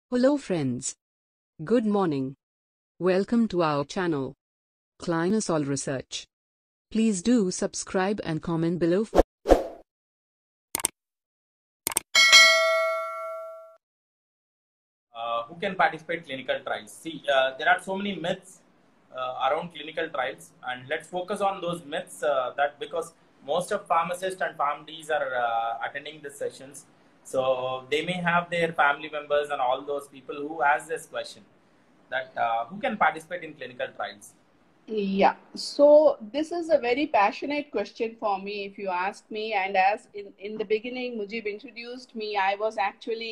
Hello friends. Good morning. Welcome to our channel, Clinosol Research. Please do subscribe and comment below for who can participate clinical trials. See, there are so many myths around clinical trials, and let's focus on those myths that because most of pharmacists and PharmDs are attending the sessions, so they may have their family members and all those people who ask this question that who can participate in clinical trials. Yeah, so this is a very passionate question for me, if you ask me. And as in the beginning, Mujib introduced me, I was actually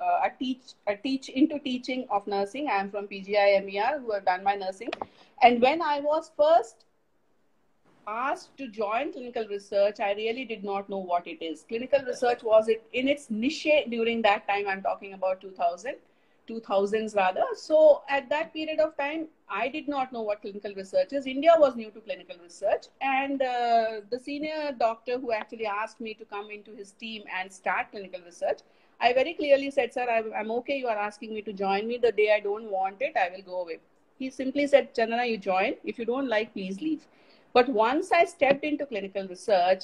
into teaching of nursing. I am from PGI MER, who have done my nursing. And when I was first asked to join clinical research, I really did not know what it is. Clinical research was in its niche during that time. I'm talking about 2000s rather. So at that period of time, I did not know what clinical research is. India was new to clinical research, and the senior doctor who actually asked me to come into his team and start clinical research, I very clearly said, sir, I'm okay. You are asking me to join me. The day I don't want it, I will go away. He simply said, Chandana, you join. If you don't like, please leave. But once I stepped into clinical research,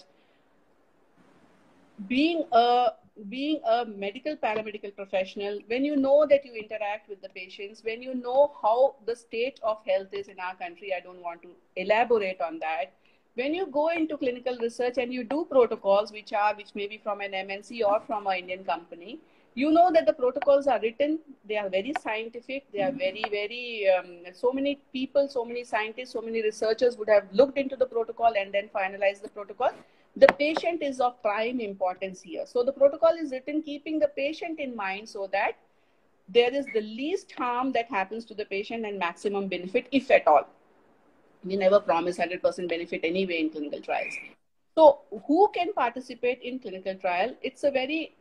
being a medical paramedical professional, when you know that you interact with the patients, when you know how the state of health is in our country, I don't want to elaborate on that. When you go into clinical research and you do protocols, which may be from an MNC or from an Indian company, you know that the protocols are written, they are very scientific, they are very so many people, so many scientists, so many researchers would have looked into the protocol and then finalized the protocol. The patient is of prime importance here. So the protocol is written keeping the patient in mind, so that there is the least harm that happens to the patient and maximum benefit, if at all. We never promise 100% benefit anyway in clinical trials. So who can participate in clinical trial? It's a very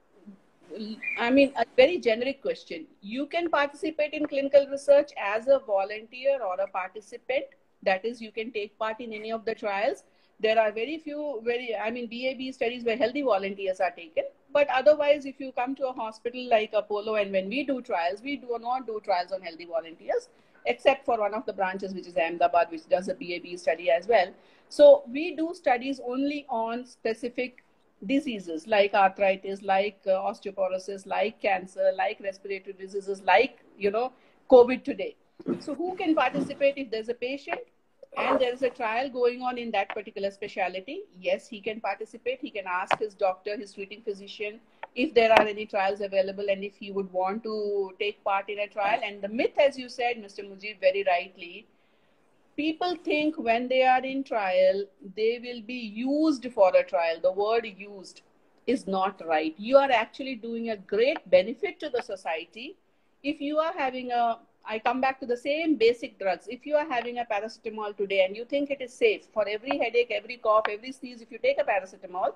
generic question. You can participate in clinical research as a volunteer or a participant. That is, you can take part in any of the trials. There are very few, BAB studies where healthy volunteers are taken. But otherwise, if you come to a hospital like Apollo, and when we do trials, we do not do trials on healthy volunteers, except for one of the branches, which is Ahmedabad, which does a BAB study as well. So we do studies only on specific diseases like arthritis, like osteoporosis, like cancer, like respiratory diseases, like, COVID today. So who can participate if there's a patient and there is a trial going on in that particular specialty? Yes, he can participate. He can ask his doctor, his treating physician, if there are any trials available and if he would want to take part in a trial. And the myth, as you said, Mr. Mujib, very rightly, people think when they are in trial, they will be used for a trial. The word used is not right. You are actually doing a great benefit to the society. If you are having I come back to the same basic drugs. If you are having a paracetamol today and you think it is safe for every headache, every cough, every sneeze, if you take a paracetamol,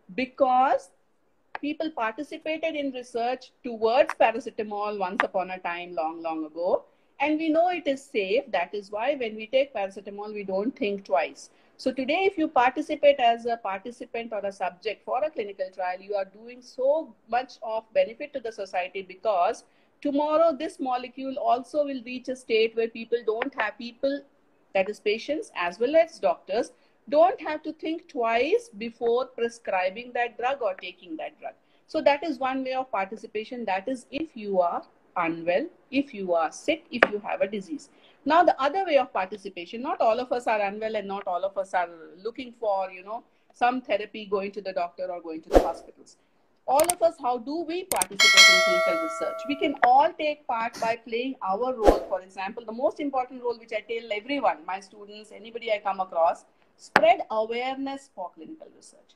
because people participated in research towards paracetamol once upon a time, long ago, and we know it is safe. That is why when we take paracetamol, we don't think twice. So today, if you participate as a participant or a subject for a clinical trial, you are doing so much of benefit to the society, because tomorrow this molecule also will reach a state where people, that is patients as well as doctors, don't have to think twice before prescribing that drug or taking that drug. So that is one way of participation. That is if you are unwell, if you are sick, if you have a disease. Now the other way of participation, not all of us are unwell and not all of us are looking for, some therapy, going to the doctor or going to the hospitals. All of us, how do we participate in clinical research? We can all take part by playing our role. For example, the most important role, which I tell everyone, my students, anybody I come across, spread awareness for clinical research.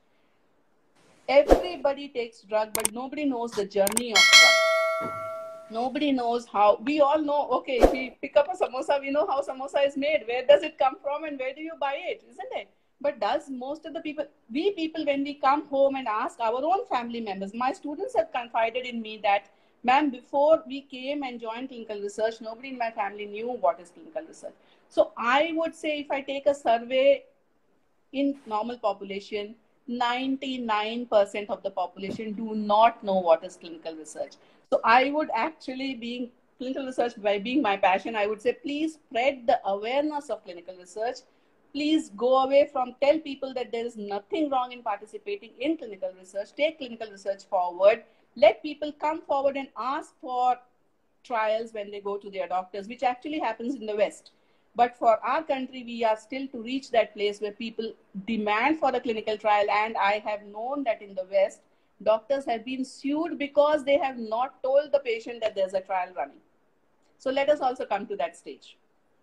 Everybody takes drug, but nobody knows the journey of drug. Nobody knows how. We all know, okay, if we pick up a samosa, we know how samosa is made. Where does it come from and where do you buy it, isn't it? But does most of the people, when we come home and ask our own family members, my students have confided in me that, ma'am, before we came and joined clinical research, nobody in my family knew what is clinical research. So I would say, if I take a survey in normal population, 99% of the population do not know what is clinical research. So I would actually, being clinical research by being my passion, I would say please spread the awareness of clinical research. Please go away from tell people that there is nothing wrong in participating in clinical research. Take clinical research forward. Let people come forward and ask for trials when they go to their doctors, which actually happens in the West. But for our country, we are still to reach that place where people demand for a clinical trial. And I have known that in the West, doctors have been sued because they have not told the patient that there's a trial running. So let us also come to that stage.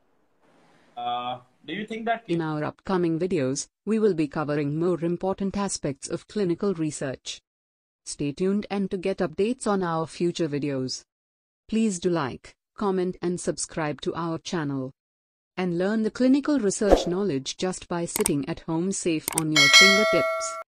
Do you think that in our upcoming videos, we will be covering more important aspects of clinical research? Stay tuned and to get updates on our future videos. Please do like, comment and subscribe to our channel. And learn the clinical research knowledge just by sitting at home safe on your fingertips.